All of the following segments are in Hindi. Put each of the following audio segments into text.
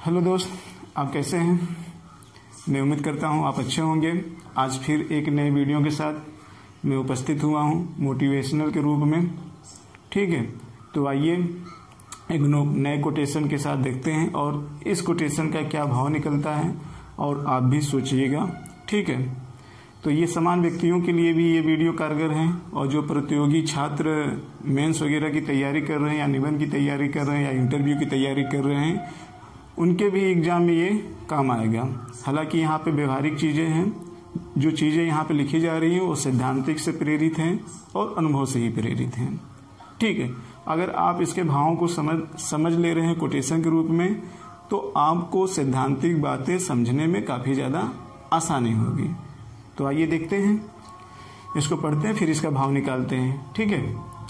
हेलो दोस्त, आप कैसे हैं? मैं उम्मीद करता हूं आप अच्छे होंगे। आज फिर एक नए वीडियो के साथ मैं उपस्थित हुआ हूं मोटिवेशनल के रूप में। ठीक है, तो आइए एक नए कोटेशन के साथ देखते हैं और इस कोटेशन का क्या भाव निकलता है और आप भी सोचिएगा। ठीक है, तो ये समान व्यक्तियों के लिए भी ये वीडियो कारगर है और जो प्रतियोगी छात्र मेंस वगैरह की तैयारी कर रहे हैं या निबंध की तैयारी कर रहे हैं या इंटरव्यू की तैयारी कर रहे हैं, उनके भी एग्जाम में ये काम आएगा। हालांकि यहाँ पे व्यवहारिक चीज़ें हैं, जो चीज़ें यहाँ पे लिखी जा रही हैं वो सैद्धांतिक से प्रेरित हैं और अनुभव से ही प्रेरित हैं। ठीक है, अगर आप इसके भावों को समझ ले रहे हैं कोटेशन के रूप में, तो आपको सैद्धांतिक बातें समझने में काफ़ी ज़्यादा आसानी होगी। तो आइए देखते हैं, इसको पढ़ते हैं, फिर इसका भाव निकालते हैं। ठीक है,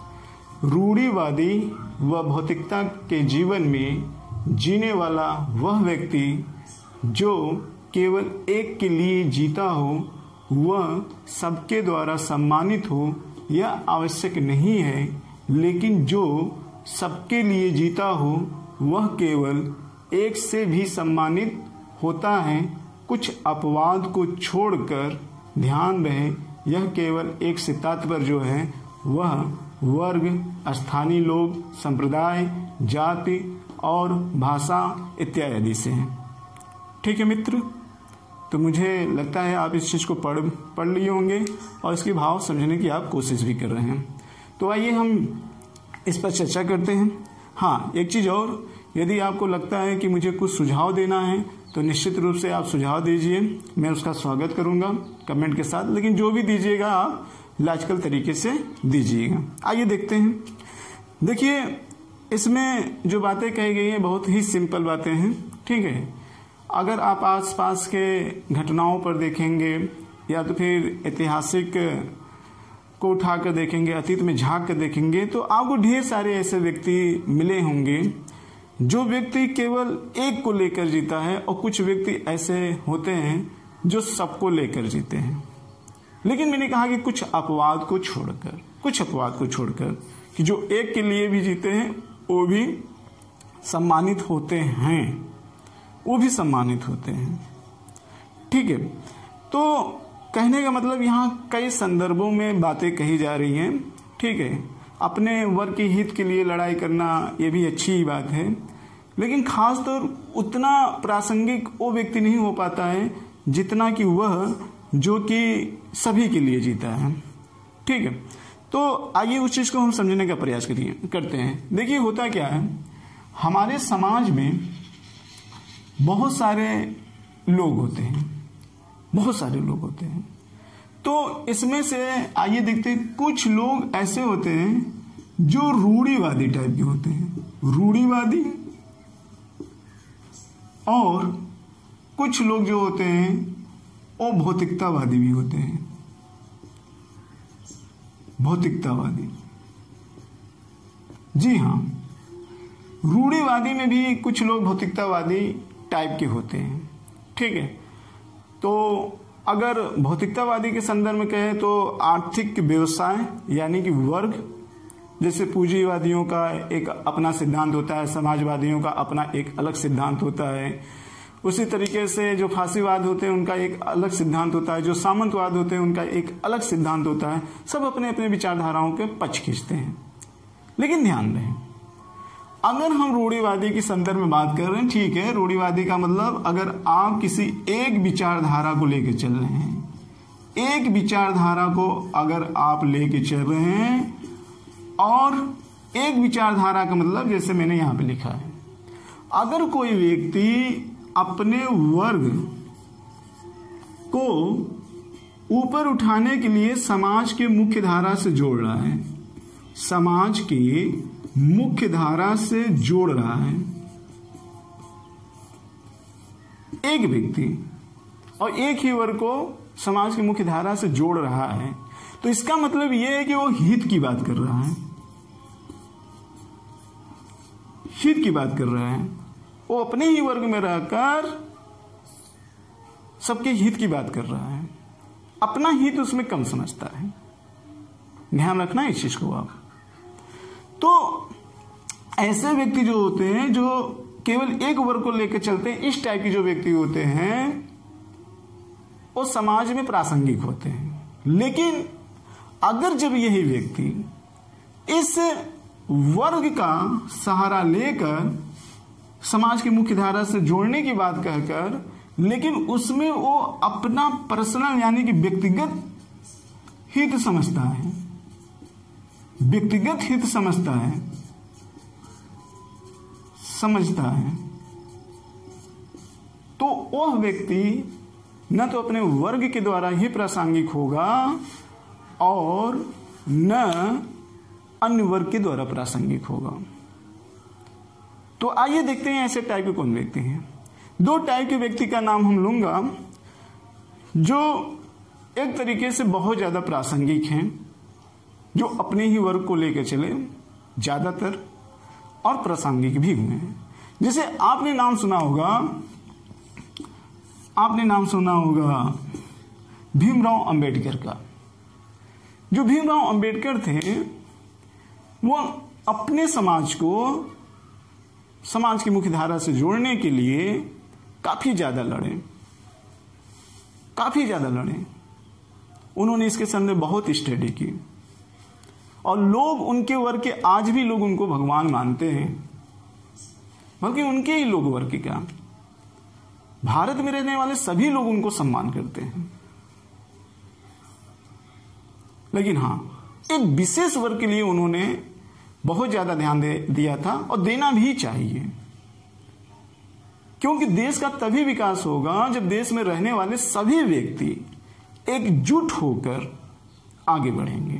रूढ़िवादी व भौतिकता के जीवन में जीने वाला वह व्यक्ति जो केवल एक के लिए जीता हो, वह सबके द्वारा सम्मानित हो यह आवश्यक नहीं है, लेकिन जो सबके लिए जीता हो वह केवल एक से भी सम्मानित होता है। कुछ अपवाद को छोड़कर ध्यान रहे, यह केवल एक से तात्पर्य जो है वह वर्ग, स्थानीय लोग, संप्रदाय, जाति और भाषा इत्यादि से है। ठीक है मित्र, तो मुझे लगता है आप इस चीज़ को पढ़ लिए होंगे और इसके भाव समझने की आप कोशिश भी कर रहे हैं। तो आइए हम इस पर चर्चा करते हैं। हाँ, एक चीज़ और, यदि आपको लगता है कि मुझे कुछ सुझाव देना है तो निश्चित रूप से आप सुझाव दीजिए, मैं उसका स्वागत करूंगा कमेंट के साथ। लेकिन जो भी दीजिएगा आप लॉजिकल तरीके से दीजिएगा। आइए देखते हैं। देखिए, इसमें जो बातें कही गई हैं बहुत ही सिंपल बातें हैं। ठीक है, अगर आप आसपास के घटनाओं पर देखेंगे या तो फिर ऐतिहासिक को उठाकर देखेंगे, अतीत में झांक कर देखेंगे, तो आपको ढेर सारे ऐसे व्यक्ति मिले होंगे जो व्यक्ति केवल एक को लेकर जीता है और कुछ व्यक्ति ऐसे होते हैं जो सबको लेकर जीते हैं। लेकिन मैंने कहा कि कुछ अपवाद को छोड़कर कि जो एक के लिए भी जीते हैं वो भी सम्मानित होते हैं, ठीक है, तो कहने का मतलब यहाँ कई संदर्भों में बातें कही जा रही हैं। ठीक है, अपने वर्ग के हित के लिए लड़ाई करना ये भी अच्छी ही बात है, लेकिन खासतौर उतना प्रासंगिक वो व्यक्ति नहीं हो पाता है जितना कि वह जो कि सभी के लिए जीता है। ठीक है, तो आइए उस चीज़ को हम समझने का प्रयास करते हैं। देखिए, होता क्या है, हमारे समाज में बहुत सारे लोग होते हैं। तो इसमें से आइए देखते हैं, कुछ लोग ऐसे होते हैं जो रूढ़िवादी टाइप के होते हैं, रूढ़िवादी, और कुछ लोग जो होते हैं वो भौतिकतावादी भी होते हैं। भौतिकतावादी, जी हाँ, रूढ़िवादी में भी कुछ लोग भौतिकतावादी टाइप के होते हैं। ठीक है, तो अगर भौतिकतावादी के संदर्भ में कहें तो आर्थिक व्यवसाय यानी कि वर्ग, जैसे पूंजीवादियों का एक अपना सिद्धांत होता है, समाजवादियों का अपना एक अलग सिद्धांत होता है, उसी तरीके से जो फांसीवाद होते हैं उनका एक अलग सिद्धांत होता है, जो सामंतवाद होते हैं उनका एक अलग सिद्धांत होता है। सब अपने अपने विचारधाराओं के पक्ष खींचते हैं। लेकिन ध्यान रहे, अगर हम रूढ़िवादी के संदर्भ में बात कर रहे हैं, ठीक है, रूढ़िवादी का मतलब अगर आप किसी एक विचारधारा को लेकर चल रहे हैं, एक विचारधारा को अगर आप लेके चल रहे हैं, और एक विचारधारा का मतलब जैसे मैंने यहां पे लिखा है, अगर कोई व्यक्ति अपने वर्ग को ऊपर उठाने के लिए समाज के मुख्य धारा से जोड़ रहा है, समाज की मुख्य धारा से जोड़ रहा है एक व्यक्ति, और एक ही वर्ग को समाज की मुख्य धारा से जोड़ रहा है, तो इसका मतलब यह है कि वो हित की बात कर रहा है, हित की बात कर रहा है। वो अपने ही वर्ग में रहकर सबके हित की बात कर रहा है, अपना हित उसमें कम समझता है। ध्यान रखना इस चीज को आप। तो ऐसे व्यक्ति जो होते हैं जो केवल एक वर्ग को लेकर चलते हैं, इस टाइप के जो व्यक्ति होते हैं वो समाज में प्रासंगिक होते हैं। लेकिन अगर जब यही व्यक्ति इस वर्ग का सहारा लेकर समाज की मुख्य धारा से जोड़ने की बात कहकर, लेकिन उसमें वो अपना पर्सनल यानी कि व्यक्तिगत हित समझता है, व्यक्तिगत हित समझता है, तो वह व्यक्ति न तो अपने वर्ग के द्वारा ही प्रासंगिक होगा और न अन्य वर्ग के द्वारा प्रासंगिक होगा। तो आइए देखते हैं ऐसे टाइप के कौन व्यक्ति हैं। दो टाइप के व्यक्ति का नाम हम लूंगा जो एक तरीके से बहुत ज्यादा प्रासंगिक हैं, जो अपने ही वर्ग को लेकर चले ज्यादातर और प्रासंगिक भी हुए हैं। जैसे आपने नाम सुना होगा भीमराव अंबेडकर का। जो भीमराव अंबेडकर थे वो अपने समाज को समाज की मुख्य धारा से जोड़ने के लिए काफी ज्यादा लड़े। उन्होंने इसके संबंध में बहुत स्टडी की और लोग उनके वर्ग के, आज भी लोग उनको भगवान मानते हैं, बल्कि उनके ही लोग वर्ग के क्या, भारत में रहने वाले सभी लोग उनको सम्मान करते हैं। लेकिन हाँ, एक विशेष वर्ग के लिए उन्होंने बहुत ज्यादा ध्यान दिया था और देना भी चाहिए, क्योंकि देश का तभी विकास होगा जब देश में रहने वाले सभी व्यक्ति एकजुट होकर आगे बढ़ेंगे।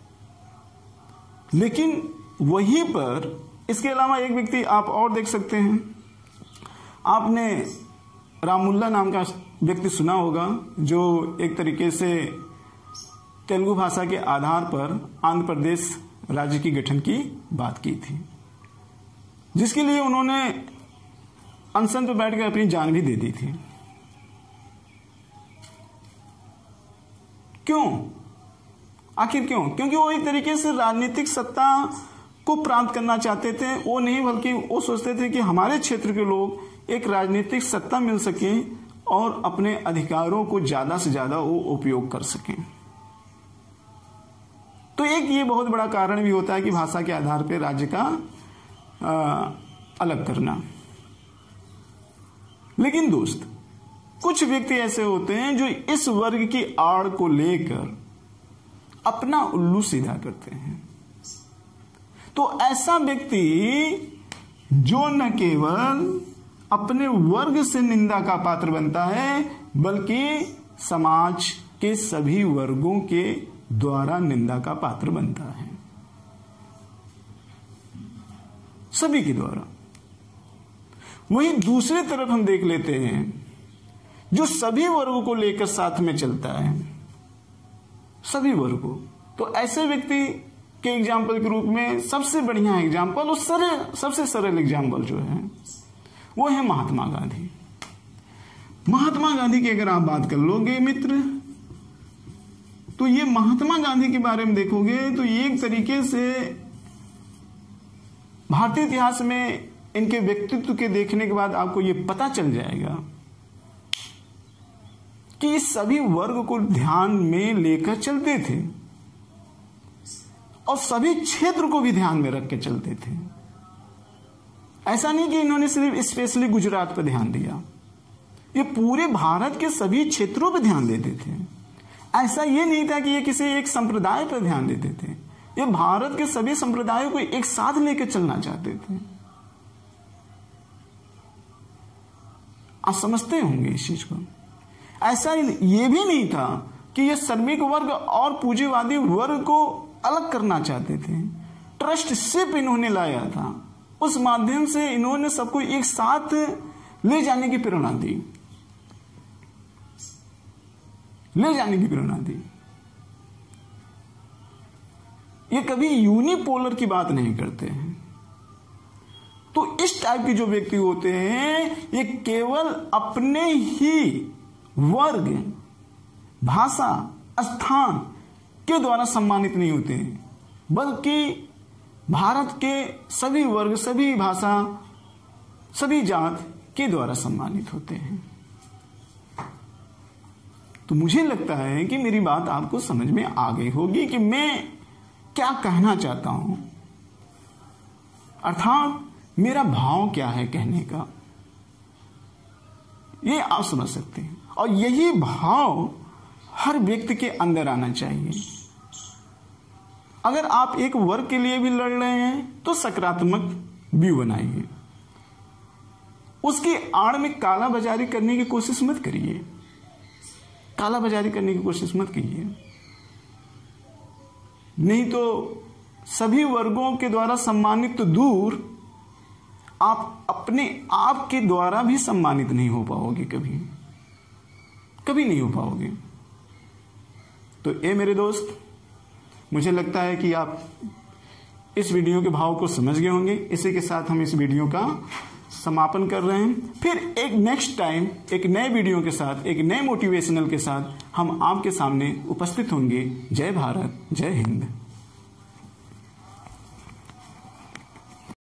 लेकिन वहीं पर इसके अलावा एक व्यक्ति आप और देख सकते हैं। आपने रामुल्ला नाम का व्यक्ति सुना होगा, जो एक तरीके से तेलुगु भाषा के आधार पर आंध्र प्रदेश राज्य की गठन की बात की थी, जिसके लिए उन्होंने अनशन पर बैठकर अपनी जान भी दे दी थी। क्यों? आखिर क्यों? क्योंकि वो एक तरीके से राजनीतिक सत्ता को प्राप्त करना चाहते थे। वो नहीं, बल्कि वो सोचते थे कि हमारे क्षेत्र के लोग एक राजनीतिक सत्ता मिल सके और अपने अधिकारों को ज्यादा से ज्यादा वो उपयोग कर सकें। तो एक ये बहुत बड़ा कारण भी होता है कि भाषा के आधार पर राज्य का अलग करना। लेकिन दोस्त, कुछ व्यक्ति ऐसे होते हैं जो इस वर्ग की आड़ को लेकर अपना उल्लू सीधा करते हैं। तो ऐसा व्यक्ति जो न केवल अपने वर्ग से निंदा का पात्र बनता है, बल्कि समाज के सभी वर्गों के द्वारा निंदा का पात्र बनता है, सभी के द्वारा। वहीं दूसरी तरफ हम देख लेते हैं जो सभी वर्गों को लेकर साथ में चलता है, सभी वर्गों। तो ऐसे व्यक्ति के एग्जाम्पल के रूप में सबसे बढ़िया एग्जाम्पल और सबसे सरल एग्जाम्पल जो है वो है महात्मा गांधी। महात्मा गांधी की अगर आप बात कर लोगे मित्र, तो ये महात्मा गांधी के बारे में देखोगे तो ये एक तरीके से भारतीय इतिहास में इनके व्यक्तित्व के देखने के बाद आपको ये पता चल जाएगा कि इस सभी वर्ग को ध्यान में लेकर चलते थे और सभी क्षेत्र को भी ध्यान में रख के चलते थे। ऐसा नहीं कि इन्होंने सिर्फ स्पेशली गुजरात पर ध्यान दिया, ये पूरे भारत के सभी क्षेत्रों पर ध्यान देते थे। ऐसा ये नहीं था कि ये किसी एक संप्रदाय पर ध्यान देते थे, ये भारत के सभी संप्रदायों को एक साथ लेकर चलना चाहते थे। आप समझते होंगे इस चीज को। ऐसा ये भी नहीं था कि ये श्रमिक वर्ग और पूंजीवादी वर्ग को अलग करना चाहते थे। ट्रस्टशिप इन्होंने लाया था, उस माध्यम से इन्होंने सबको एक साथ ले जाने की प्रेरणा दी, ये कभी यूनिपोलर की बात नहीं करते हैं। तो इस टाइप के जो व्यक्ति होते हैं ये केवल अपने ही वर्ग, भाषा, स्थान के द्वारा सम्मानित नहीं होते हैं, बल्कि भारत के सभी वर्ग, सभी भाषा, सभी जात के द्वारा सम्मानित होते हैं। तो मुझे लगता है कि मेरी बात आपको समझ में आ गई होगी कि मैं क्या कहना चाहता हूं, अर्थात मेरा भाव क्या है कहने का, ये आप समझ सकते हैं। और यही भाव हर व्यक्ति के अंदर आना चाहिए। अगर आप एक वर्ग के लिए भी लड़ रहे हैं तो सकारात्मक व्यू बनाइए, उसकी आड़ में काला बाजारी करने की कोशिश मत करिए, काला बाजारी करने की कोशिश मत कीजिए, नहीं तो सभी वर्गों के द्वारा सम्मानित तो दूर, आप अपने आप के द्वारा भी सम्मानित नहीं हो पाओगे, कभी कभी नहीं हो पाओगे। तो ये मेरे दोस्त, मुझे लगता है कि आप इस वीडियो के भाव को समझ गए होंगे। इसी के साथ हम इस वीडियो का समापन कर रहे हैं। फिर एक नेक्स्ट टाइम एक नए वीडियो के साथ, एक नए मोटिवेशनल के साथ हम आपके सामने उपस्थित होंगे। जय भारत, जय हिंद।